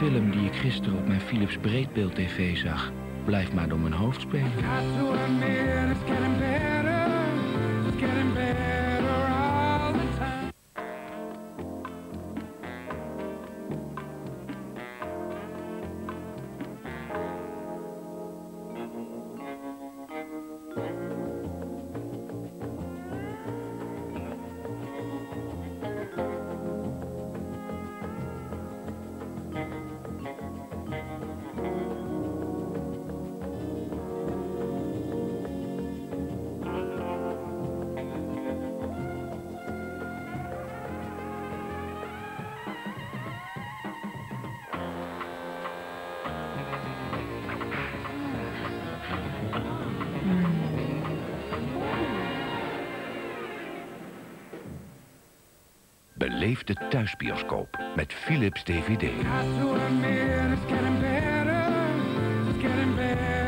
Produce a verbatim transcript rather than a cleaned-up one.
film die ik gisteren op mijn Philips Breedbeeld tv zag blijft maar door mijn hoofd spelen. Beleef de thuisbioscoop met Philips D V D. Got to admit, it's getting better, it's getting better.